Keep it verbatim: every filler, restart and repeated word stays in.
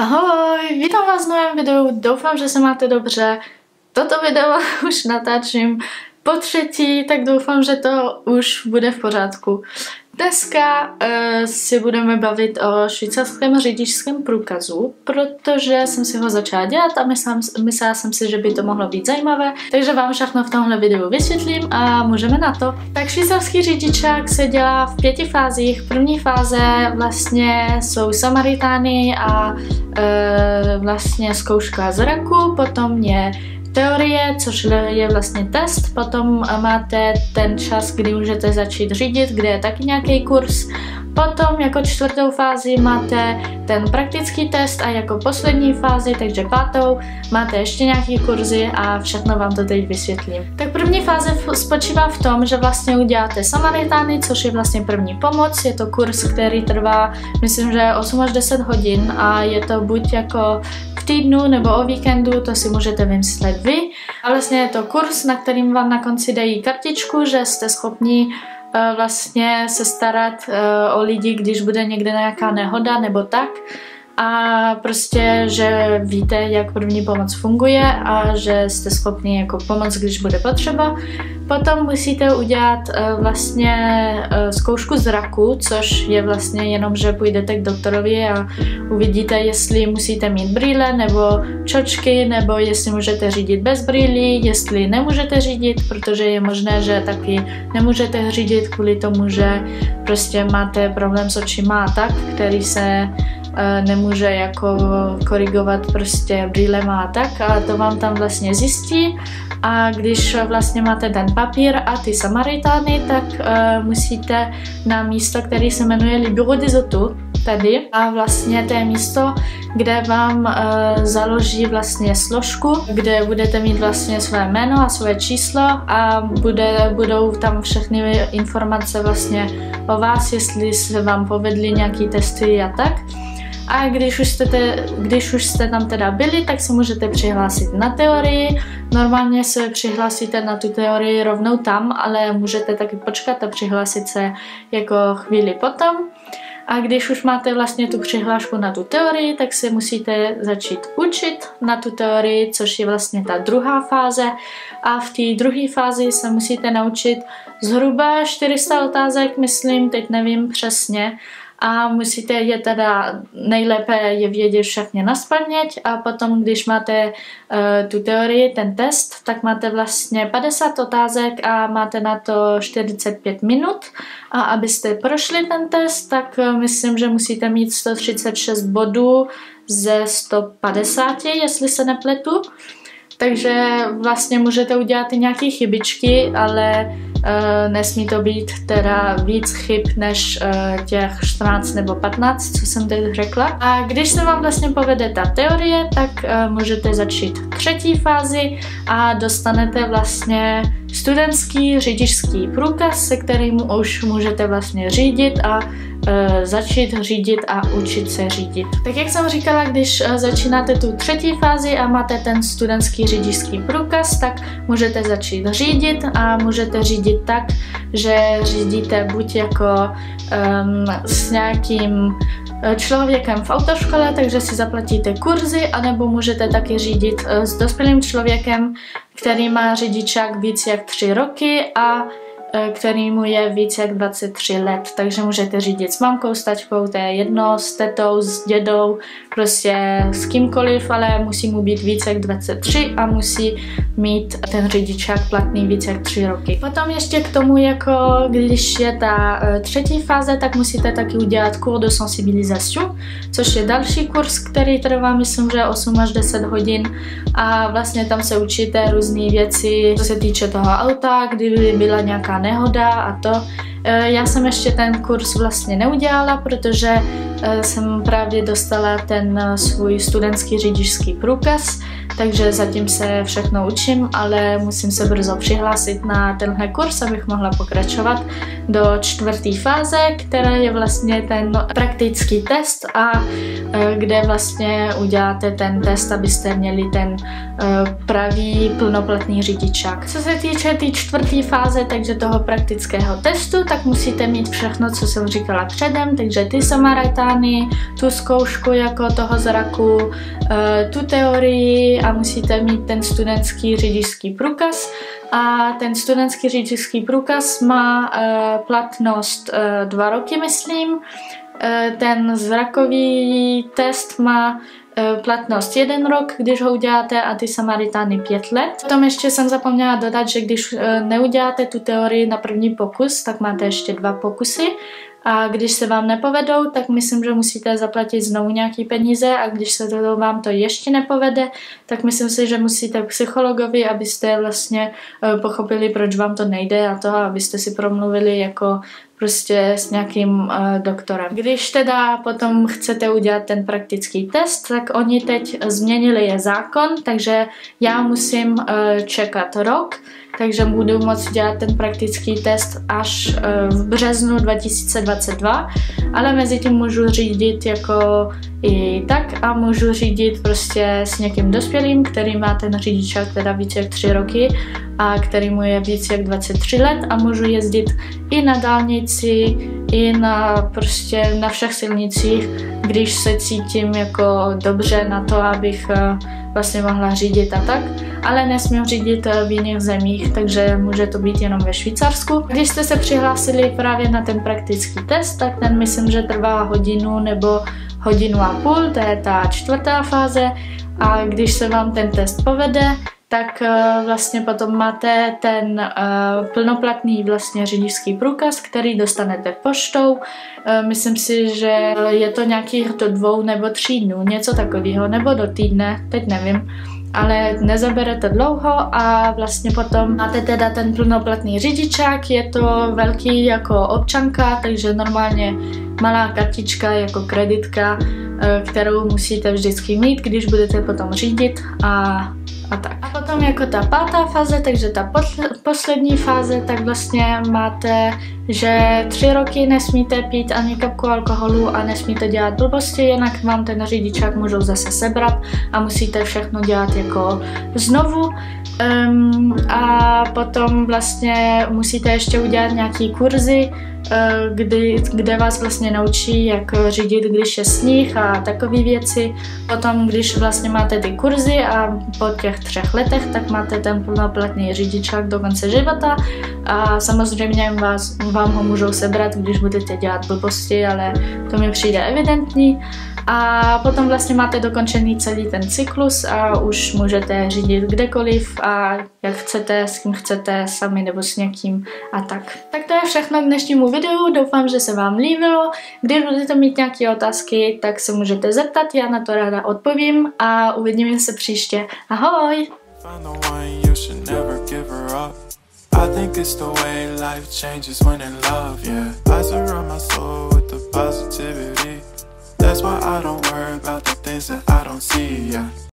Ahoj, vítám vás v novém videu, doufám, že se máte dobře. Toto video už natáčím po třetí, tak doufám, že to už bude v pořádku. Dneska uh, si budeme bavit o švýcarském řidičském průkazu, protože jsem si ho začala dělat a myslela, myslela jsem si, že by to mohlo být zajímavé, takže vám všechno v tomhle videu vysvětlím a můžeme na to. Tak švýcarský řidičák se dělá v pěti fázích. První fáze vlastně jsou Samaritány a uh, vlastně zkouška zraku, potom je teorie, což je vlastně test, potom máte ten čas, kdy můžete začít řídit, kde je taky nějaký kurz. Potom jako čtvrtou fázi máte ten praktický test a jako poslední fázi, takže pátou, máte ještě nějaký kurzy a všechno vám to teď vysvětlím. Tak první fáze spočívá v tom, že vlastně uděláte Samaritány, což je vlastně první pomoc. Je to kurz, který trvá, myslím, že osm až deset hodin a je to buď jako v týdnu nebo o víkendu, to si můžete vymyslet vy. A vlastně je to kurz, na kterým vám na konci dají kartičku, že jste schopni uh, vlastně se starat uh, o lidi, když bude někde nějaká nehoda nebo tak. A prostě, že víte, jak první pomoc funguje a že jste schopni jako pomoct, když bude potřeba. Potom musíte udělat uh, vlastně uh, zkoušku zraku, což je vlastně jenom, že půjdete k doktorovi a uvidíte, jestli musíte mít brýle nebo čočky, nebo jestli můžete řídit bez brýlí, jestli nemůžete řídit, protože je možné, že taky nemůžete řídit kvůli tomu, že prostě máte problém s očima a tak, který se nemůže jako korigovat prostě brýlema a tak, a to vám tam vlastně zjistí. A když vlastně máte ten papír a ty Samaritány, tak uh, musíte na místo, který se jmenuje Le Bureau des Autos, tady. A vlastně to je místo, kde vám uh, založí vlastně složku, kde budete mít vlastně své jméno a své číslo a bude, budou tam všechny informace vlastně o vás, jestli se vám povedly nějaký testy a tak. A když už, jste te, když už jste tam teda byli, tak se můžete přihlásit na teorii. Normálně se přihlásíte na tu teorii rovnou tam, ale můžete taky počkat a přihlásit se jako chvíli potom. A když už máte vlastně tu přihlášku na tu teorii, tak se musíte začít učit na tu teorii, což je vlastně ta druhá fáze. A v té druhé fázi se musíte naučit zhruba čtyři sta otázek, myslím, teď nevím přesně. A musíte je teda, nejlépe je vědět všechny nazpaměť a potom, když máte uh, tu teorii, ten test, tak máte vlastně padesát otázek a máte na to čtyřicet pět minut. A abyste prošli ten test, tak uh, myslím, že musíte mít sto třicet šest bodů ze sto padesáti, jestli se nepletu. Takže vlastně můžete udělat i nějaké chybičky, ale uh, nesmí to být teda víc chyb než uh, těch čtrnáct nebo patnáct, co jsem teď řekla. A když se vám vlastně povede ta teorie, tak uh, můžete začít třetí fázi a dostanete vlastně studentský řidičský průkaz, se kterým už můžete vlastně řídit a Uh, začít řídit a učit se řídit. Tak jak jsem říkala, když uh, začínáte tu třetí fázi a máte ten studentský řidičský průkaz, tak můžete začít řídit a můžete řídit tak, že řídíte buď jako um, s nějakým člověkem v autoškole, takže si zaplatíte kurzy, anebo můžete taky řídit uh, s dospělým člověkem, který má řidičák víc jak tři roky a který mu je víc jak dvacet tři let, takže můžete řídit s mamkou, s taťkou, to je jedno, s tetou, s dědou, prostě s kýmkoliv, ale musí mu být víc jak dvacet tři a musí mít ten řidičák platný víc jak tři roky. Potom ještě k tomu, jako když je ta třetí fáze, tak musíte taky udělat cours de sensibilisation, což je další kurz, který trvá, myslím, že osm až deset hodin a vlastně tam se učíte různé věci, co se týče toho auta, kdyby byla nějaká nehoda a to. Já jsem ještě ten kurz vlastně neudělala, protože jsem právě dostala ten svůj studentský řidičský průkaz, takže zatím se všechno učím, ale musím se brzo přihlásit na tenhle kurz, abych mohla pokračovat do čtvrté fáze, která je vlastně ten praktický test a kde vlastně uděláte ten test, abyste měli ten pravý plnoplatný řidičák. Co se týče té tý čtvrté fáze, takže toho praktického testu, tak musíte mít všechno, co jsem říkala předem, takže ty Samaritány, tu zkoušku jako toho zraku, tu teorii a musíte mít ten studentský řidičský průkaz. A ten studentský řidičský průkaz má platnost dva roky, myslím. Ten zrakový test má platnost jeden rok, když ho uděláte, a ty Samaritány pět let. Potom ještě jsem zapomněla dodat, že když neuděláte tu teorii na první pokus, tak máte ještě dva pokusy. A když se vám nepovedou, tak myslím, že musíte zaplatit znovu nějaký peníze, a když se to vám to ještě nepovede, tak myslím si, že musíte psychologovi, abyste vlastně pochopili, proč vám to nejde, a to, abyste si promluvili jako prostě s nějakým uh, doktorem. Když teda potom chcete udělat ten praktický test, tak oni teď změnili je zákon, takže já musím uh, čekat rok, takže budu moct dělat ten praktický test až uh, v březnu dva tisíce dvacet dva, ale mezi tím můžu řídit jako i tak a můžu řídit prostě s někým dospělým, který má ten řidičák teda víc jak tři roky a který mu je víc jak dvacet tři let, a můžu jezdit i na dálnici, i na prostě na všech silnicích, když se cítím jako dobře na to, abych vlastně mohla řídit a tak, ale nesmím řídit v jiných zemích, takže může to být jenom ve Švýcarsku. Když jste se přihlásili právě na ten praktický test, tak ten myslím, že trvá hodinu nebo hodinu a půl, to je ta čtvrtá fáze, a když se vám ten test povede, tak uh, vlastně potom máte ten uh, plnoplatný vlastně řidičský průkaz, který dostanete poštou. Uh, myslím si, že je to nějakých do dvou nebo tří dnů, něco takového, nebo do týdne, teď nevím. Ale nezabere to dlouho a vlastně potom máte teda ten plnoplatný řidičák, je to velký jako občanka, takže normálně malá kartička jako kreditka, kterou musíte vždycky mít, když budete potom řídit a, a tak. A potom jako ta pátá fáze, takže ta poslední fáze, tak vlastně máte, že tři roky nesmíte pít ani kapku alkoholu a nesmíte dělat blbosti, jinak vám ten řidičák můžou zase sebrat a musíte všechno dělat jako znovu. Um, a potom vlastně musíte ještě udělat nějaký kurzy, Kdy, kde vás vlastně naučí, jak řídit, když je sníh a takové věci. Potom, když vlastně máte ty kurzy a po těch třech letech, tak máte ten plnoplatný řidičák do konce života a samozřejmě vás, vám ho můžou sebrat, když budete dělat blbosti, ale to mi přijde evidentní. A potom vlastně máte dokončený celý ten cyklus a už můžete řídit kdekoliv a jak chcete, s kým chcete, sami nebo s někým a tak. Tak to je všechno k dnešnímu videu, doufám, že se vám líbilo. Když budete mít nějaké otázky, tak se můžete zeptat, já na to ráda odpovím a uvidíme se příště. Ahoj! I think it's the way life changes when in love, yeah. I surround my soul with the positivity. That's why I don't worry about the things that I don't see, yeah.